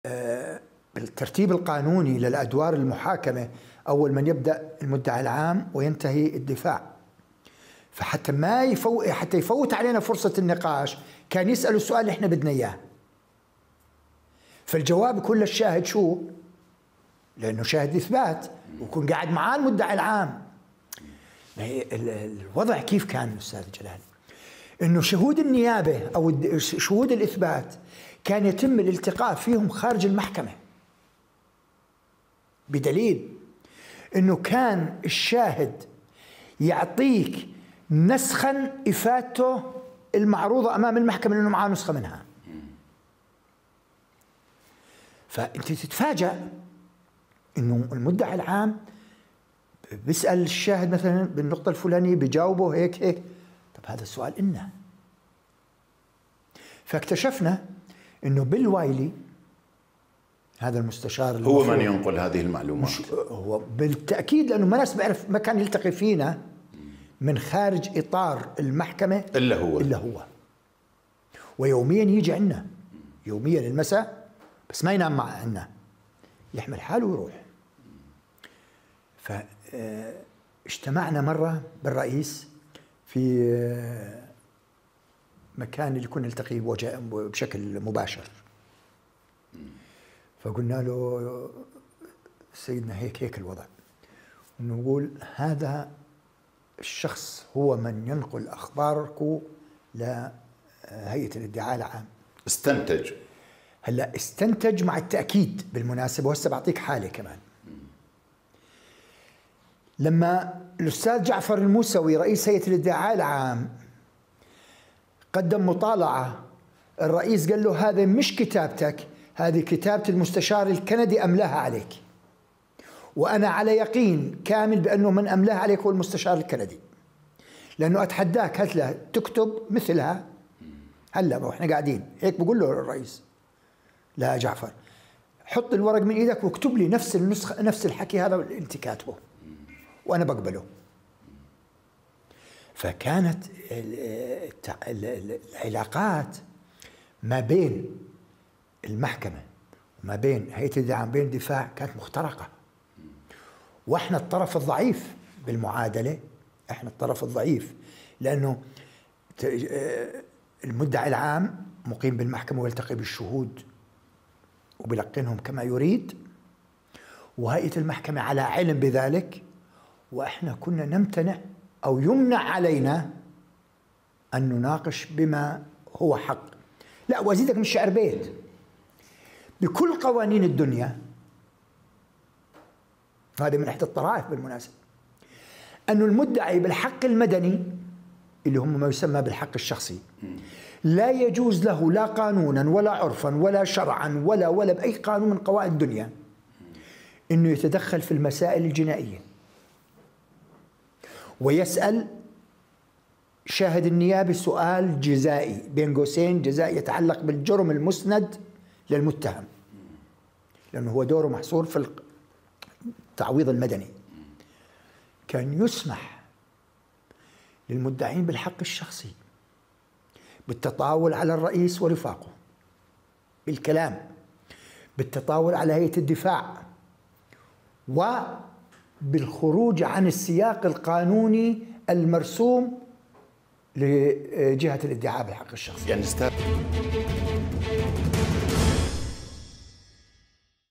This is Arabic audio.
بالترتيب القانوني للأدوار المحاكمة أول من يبدأ المدعي العام وينتهي الدفاع. فحتى ما يفوت علينا فرصة النقاش كان يسألوا السؤال اللي احنا بدنا إياه. فالجواب يكون للشاهد شو؟ لأنه شاهد إثبات ويكون قاعد معاه المدعي العام. الوضع كيف كان أستاذ جلال؟ إنه شهود النيابة أو شهود الإثبات كان يتم الالتقاء فيهم خارج المحكمة، بدليل إنه كان الشاهد يعطيك نسخا إفادته المعروضة أمام المحكمة لأنه معاه نسخة منها. فأنت تتفاجأ إنه المدعي العام بيسأل الشاهد مثلا بالنقطة الفلانية بيجاوبه هيك هيك. طب هذا السؤال إلنا. فاكتشفنا إنه بالوايلي هذا المستشار هو من ينقل هذه المعلومات، هو بالتأكيد، لأنه ما ناس بيعرف ما كان يلتقي فينا من خارج إطار المحكمة إلا هو. ويوميا يجي عنا، يوميا المساء، بس ما ينام عنا، يحمل حاله ويروح. فاجتمعنا مرة بالرئيس في مكان اللي كنا نلتقي بشكل مباشر، فقلنا له سيدنا هيك هيك الوضع، ونقول هذا الشخص هو من ينقل أخباركم لهيئة الادعاء العام. استنتج. هلا استنتج مع التأكيد بالمناسبة، وهسه بعطيك حالة كمان. لما الأستاذ جعفر الموسوي رئيس هيئة الادعاء العام قدم مطالعة، الرئيس قال له هذا مش كتابتك، هذه كتابة المستشار الكندي أملاها عليك، وأنا على يقين كامل بأنه من أملاها عليك هو المستشار الكندي، لأنه أتحداك هلا تكتب مثلها هلا وإحنا قاعدين هيك. بقول له الرئيس لا جعفر، حط الورق من إيدك واكتب لي نفس النسخة نفس الحكي هذا اللي أنت كاتبه وأنا بقبله. فكانت العلاقات ما بين المحكمة وما بين هيئة الادعاء بين الدفاع كانت مخترقة، واحنا الطرف الضعيف بالمعادلة، احنا الطرف الضعيف، لأنه المدعي العام مقيم بالمحكمة ويلتقي بالشهود وبيلقنهم كما يريد، وهيئة المحكمة على علم بذلك، واحنا كنا نمتنع أو يمنع علينا أن نناقش بما هو حق. لا وأزيدك من الشعر بيت، بكل قوانين الدنيا، هذه من إحدى الطرائف بالمناسبة، أن المدعي بالحق المدني اللي هم ما يسمى بالحق الشخصي لا يجوز له لا قانونا ولا عرفا ولا شرعا ولا بأي قانون من قواعد الدنيا أنه يتدخل في المسائل الجنائية ويسأل شاهد النيابة سؤال جزائي بين قوسين جزائي يتعلق بالجرم المسند للمتهم، لأنه هو دوره محصور في التعويض المدني. كان يسمح للمدعين بالحق الشخصي بالتطاول على الرئيس ورفاقه بالكلام، بالتطاول على هيئة الدفاع، وبالخروج عن السياق القانوني المرسوم لجهة الادعاء بالحق الشخصي. يعني